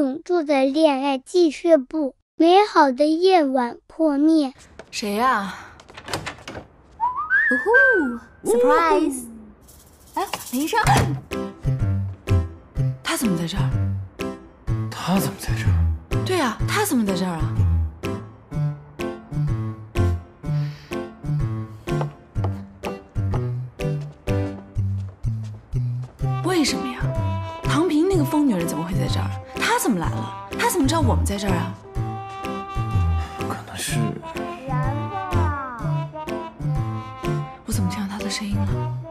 永驻的恋爱记事簿，美好的夜晚破灭。 谁呀？ 呜呼 ，surprise！ 哎，林医生， 他怎么在这儿？ 他怎么在这儿？ 对呀，他怎么在这儿啊？为什么呀？唐平那个疯女人怎么会在这儿？她怎么来了？她怎么知道我们在这儿啊？ 可能是…… 我怎么听到她的声音了？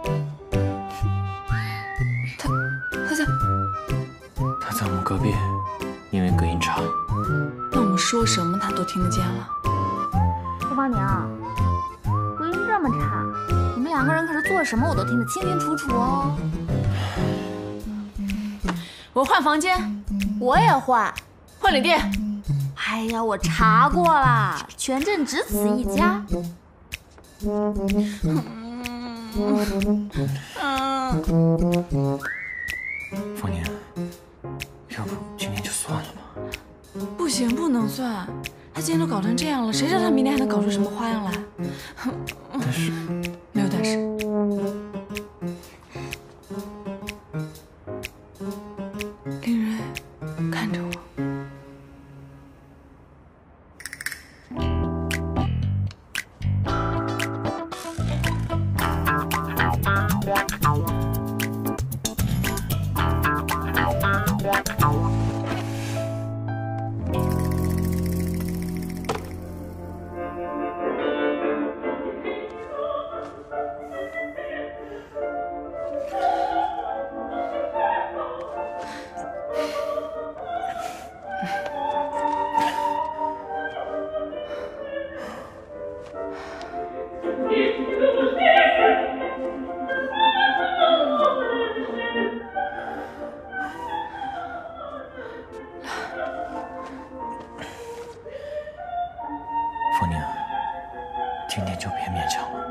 他在我们隔壁，因为隔音差。 那我们说什么她都听得见了。 周芳娘，隔音这么差，你们两个人可是做什么我都听得清清楚楚哦。 我换房间， 我也换换旅店。 哎呀，我查过了，全镇只此一家。 凤年，要不今天就算了吧？ 不行，不能算。他今天都搞成这样了，谁知道他明天还能搞出什么花样来？ 但是没有但是。林蕊，看着我。 凤年，今天就别勉强了。